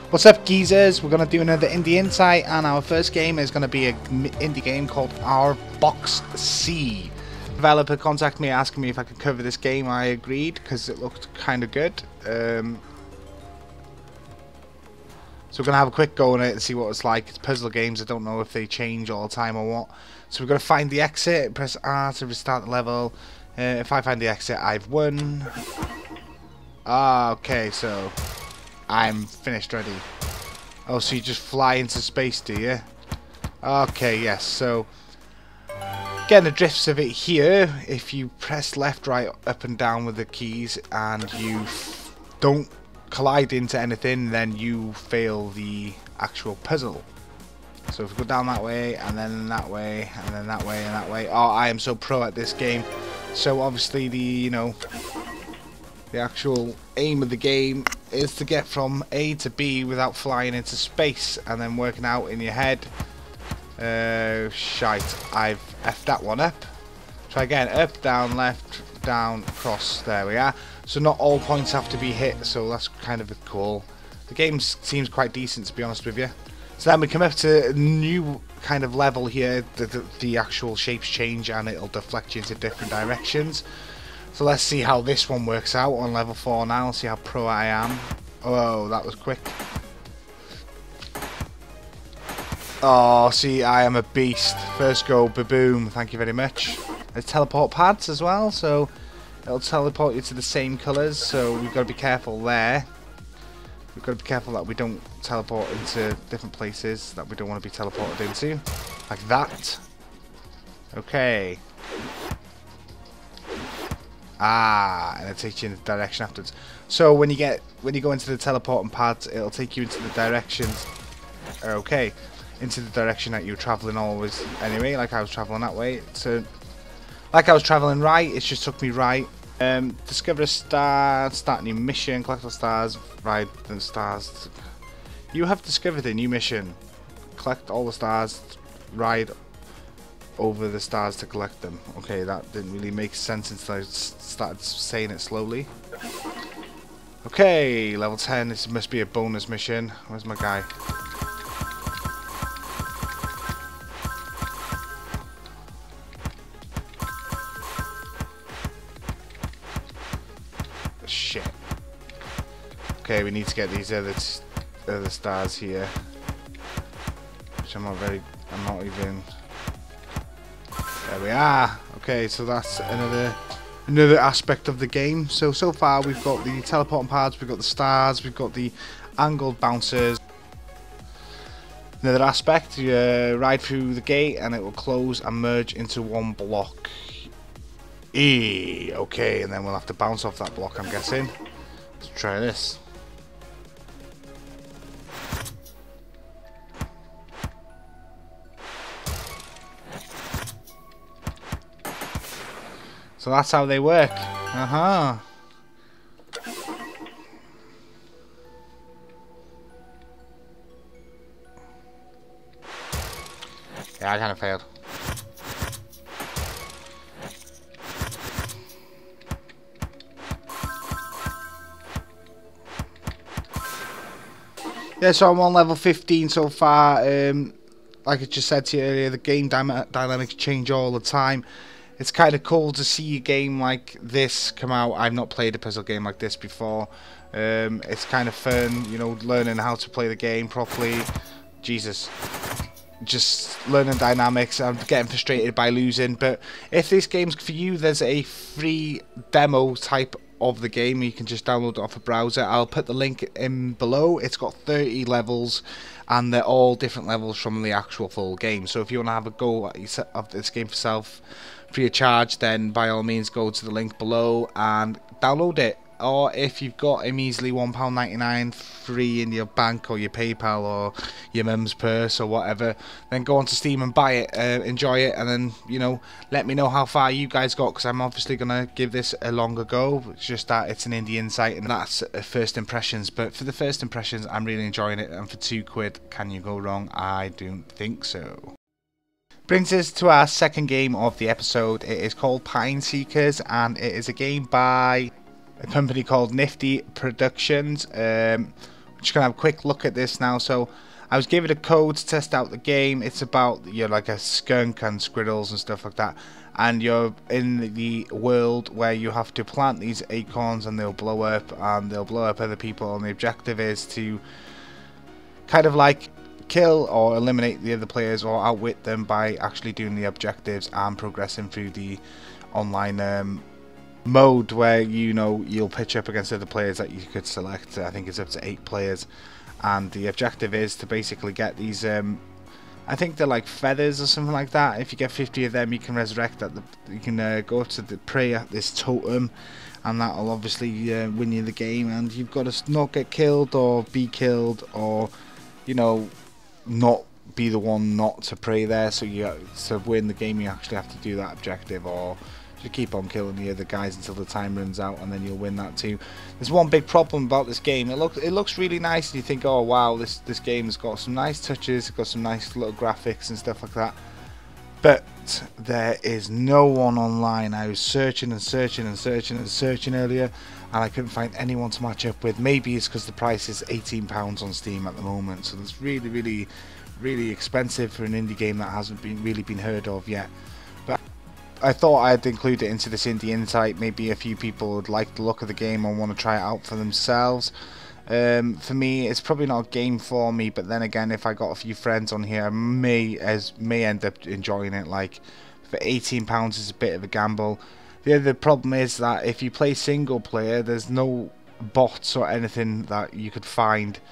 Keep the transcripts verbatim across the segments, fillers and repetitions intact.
What's up, geezers? We're going to do another Indie Insight, and our first game is going to be an indie game called Our Box C. Developer contacted me asking me if I could cover this game. I agreed because it looked kind of good. Um, so we're going to have a quick go on it and see what it's like. It's puzzle games. I don't know if they change all the time or what. So we've got to find the exit, press R to restart the level. Uh, if I find the exit, I've won. Ah, okay, so I'm finished ready. Oh, so you just fly into space, do you? Okay, yes, so getting the drifts of it here, if you press left, right, up and down with the keys and you f don't collide into anything, then you fail the actual puzzle. So if we go down that way, and then that way, and then that way, and that way. Oh, I am so pro at this game. So obviously the, you know, the actual aim of the game is to get from A to B without flying into space and then working out in your head. Uh, shite, I've effed that one up. Try again, up, down, left, down, across, there we are. So not all points have to be hit, so that's kind of cool. The game seems quite decent, to be honest with you. So then we come up to a new kind of level here. The, the, the actual shapes change and it'll deflect you into different directions. So let's see how this one works out on level four now. Let's see how pro I am. Oh, that was quick. Oh, see, I am a beast. First go, ba-boom. Thank you very much. There's teleport pads as well, so it'll teleport you to the same colours. So we've got to be careful there. We've got to be careful that we don't teleport into different places that we don't want to be teleported into. Like that. Okay. Ah, and it takes you in the direction afterwards. So when you get when you go into the teleporting pads, it'll take you into the directions. Okay, into the direction that you're traveling always. Anyway, like I was traveling that way. So, like I was traveling right, it just took me right. Um, discover a star, start a new mission, collect the stars, ride the stars. You have discovered a new mission. Collect all the stars, ride over the stars to collect them. Okay, that didn't really make sense until I started saying it slowly. Okay, level ten. This must be a bonus mission. Where's my guy? Shit. Okay, we need to get these other other stars here, which I'm not very. I'm not even. There we are. Okay, so that's another another aspect of the game. So so far we've got the teleporting pads, we've got the stars, we've got the angled bouncers. Another aspect, you uh, ride through the gate and it will close and merge into one block. E. Okay, and then we'll have to bounce off that block, I'm guessing. Let's try this. So that's how they work. Uh-huh. Yeah, I kind of failed. Yeah, so I'm on level fifteen so far. Um, like I just said to you earlier, the game dynamics change all the time. It's kind of cool to see a game like this come out. I've not played a puzzle game like this before. Um, it's kind of fun, you know, learning how to play the game properly. Jesus. Just learning dynamics. I'm getting frustrated by losing. But if this game's for you, there's a free demo type of the game. You can just download it off a browser. I'll put the link in below. It's got thirty levels. And they're all different levels from the actual full game. So if you want to have a go at this game for yourself, free of charge, then by all means go to the link below and download it. Or if you've got a measly one pound ninety-nine free in your bank or your PayPal or your mum's purse or whatever, then go onto Steam and buy it, uh, enjoy it, and then, you know, let me know how far you guys got, because I'm obviously going to give this a longer go. It's just that it's an Indie Insight and that's uh, first impressions. But for the first impressions, I'm really enjoying it, and for two quid, can you go wrong? I don't think so. Brings us to our second game of the episode. It is called Pine Seekers, and it is a game by a company called Nifty Productions. Um, just gonna have a quick look at this now. So I was given a code to test out the game. It's about, you're like a skunk and squirrels and stuff like that, and you're in the world where you have to plant these acorns and they'll blow up, and they'll blow up other people, and the objective is to kind of like kill or eliminate the other players or outwit them by actually doing the objectives and progressing through the online um, mode where, you know, you'll pitch up against other players that you could select. I think it's up to eight players, and the objective is to basically get these um, I think they're like feathers or something like that. If you get fifty of them, you can resurrect at the you can uh, go up to the prey at this totem, and that'll obviously uh, win you the game. And you've got to not get killed or be killed, or, you know, not be the one not to pray there. So you to win the game, you actually have to do that objective, or just keep on killing the other guys until the time runs out, and then you'll win that too. There's one big problem about this game. It looks it looks really nice, and you think, oh wow, this this game's got some nice touches, it's got some nice little graphics and stuff like that. But there is no one online. I was searching and searching and searching and searching earlier, and I couldn't find anyone to match up with. Maybe it's because the price is eighteen pounds on Steam at the moment, so it's really, really, really expensive for an indie game that hasn't been really been heard of yet. But I thought I'd include it into this indie insight. Maybe a few people would like the look of the game and want to try it out for themselves. Um, for me, it's probably not a game for me, but then again, if I got a few friends on here, I may as may end up enjoying it. Like, for eighteen pounds is a bit of a gamble. The other problem is that if you play single player, there's no bots or anything that you could find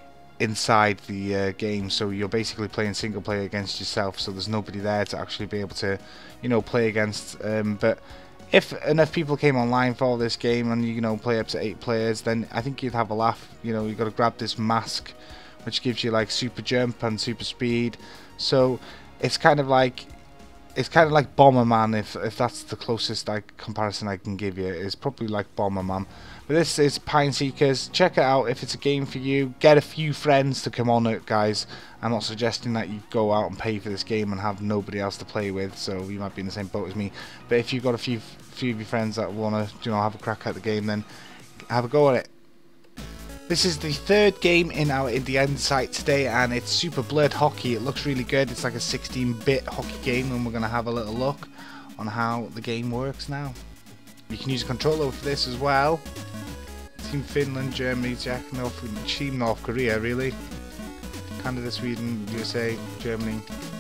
inside the uh, game, so you're basically playing single player against yourself, so there's nobody there to actually be able to, you know, play against. Um, but if enough people came online for this game and, you know, play up to eight players, then I think you'd have a laugh. You know, you've got to grab this mask which gives you like super jump and super speed, so it's kind of like it's kind of like Bomberman, if if that's the closest like comparison I can give you. It's probably like Bomberman. But this is Pineseekers. Check it out if it's a game for you. Get a few friends to come on it, guys. I'm not suggesting that you go out and pay for this game and have nobody else to play with, so you might be in the same boat as me. But if you've got a few few of your friends that want to, you know, have a crack at the game, then have a go at it. This is the third game in our Indie Insight today, and it's Super Blood Hockey. It looks really good. It's like a sixteen bit hockey game, and we're going to have a little look on how the game works now. You can use a controller for this as well. Team Finland, Germany, Czech, North, Team North Korea, really. Canada, Sweden, U S A, Germany.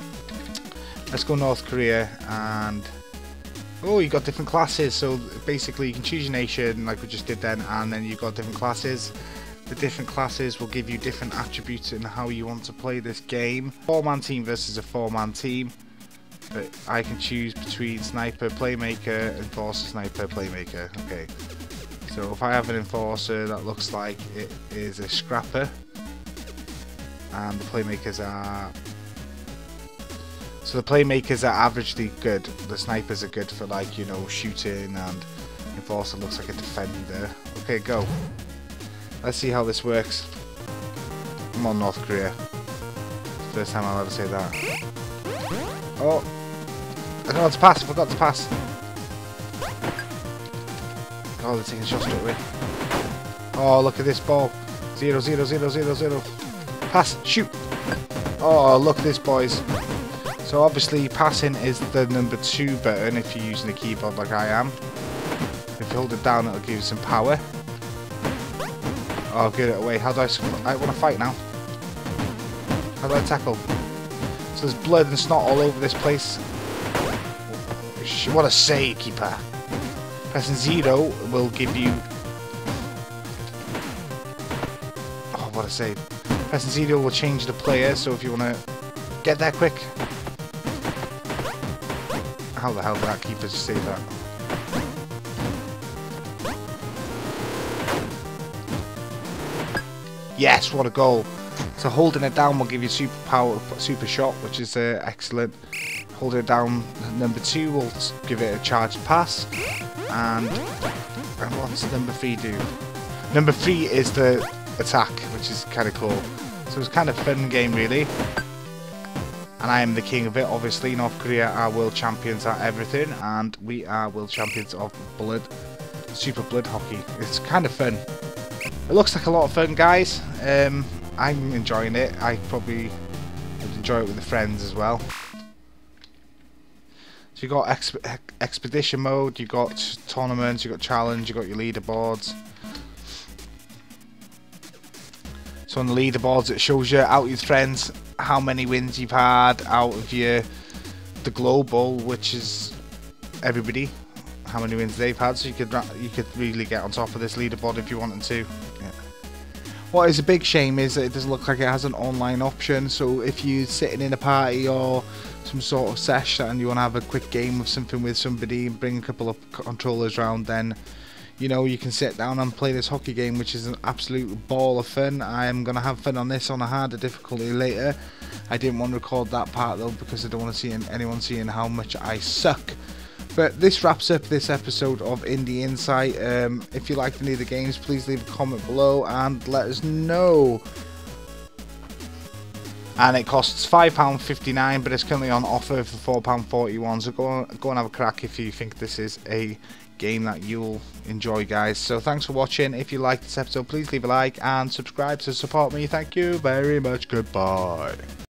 Let's go North Korea, and oh, you got different classes. So basically, you can choose your nation, like we just did then, and then you've got different classes. The different classes will give you different attributes in how you want to play this game. Four-man team versus a four-man team. But I can choose between sniper, playmaker, enforcer, sniper, playmaker. Okay. So if I have an enforcer, that looks like it is a scrapper. And the playmakers are... So the playmakers are averagely good. The snipers are good for, like, you know, shooting, and enforcer looks like a defender. Okay, go. Let's see how this works. Come on, North Korea. First time I'll ever say that. Oh! I don't know how to pass. I forgot to pass. Oh, they're taking shots straight away. Oh, look at this ball. Zero, zero, zero, zero, zero. Pass. Shoot. Oh, look at this, boys. So obviously passing is the number two button if you're using a keyboard like I am. If you hold it down, it'll give you some power. Oh, get it away. How do I... I want to fight now. How do I tackle? So there's blood and snot all over this place. What a save, keeper. Pressing zero will give you... Oh, what a save. Pressing zero will change the player, so if you want to get there quick. How the hell did that keeper just save that? Yes, what a goal. So holding it down will give you super power, super shot, which is uh, excellent. Holding it down, number two will give it a charged pass. And, and what's number three do? Number three is the attack, which is kind of cool. So it's kind of a fun game, really. And I am the king of it, obviously. North Korea are world champions at everything, and we are world champions of blood, Super Blood Hockey. It's kind of fun. It looks like a lot of fun, guys. Um, I'm enjoying it. I probably would enjoy it with the friends as well. So you got exp expedition mode, you got tournaments, you got challenge, you got your leaderboards. So on the leaderboards, it shows you out with your friends how many wins you've had out of your the global, which is everybody, how many wins they've had. So you could you could really get on top of this leaderboard if you wanted to. Yeah. What is a big shame is that it doesn't look like it has an online option. So if you're sitting in a party or some sort of session and you want to have a quick game of something with somebody and bring a couple of controllers around, then you know you can sit down and play this hockey game, which is an absolute ball of fun. I am going to have fun on this on a harder difficulty later. I didn't want to record that part though because I don't want to see anyone seeing how much I suck. But this wraps up this episode of Indie Insight. Um, if you liked any of the games, please leave a comment below and let us know. And it costs five pounds fifty-nine, but it's currently on offer for four pounds forty-one. So go on, go and have a crack if you think this is a game that you'll enjoy, guys. So thanks for watching. If you liked this episode, please leave a like and subscribe to support me. Thank you very much. Goodbye.